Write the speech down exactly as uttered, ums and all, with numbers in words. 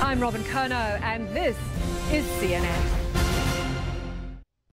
I'm Robin Curnow, and this is C N N.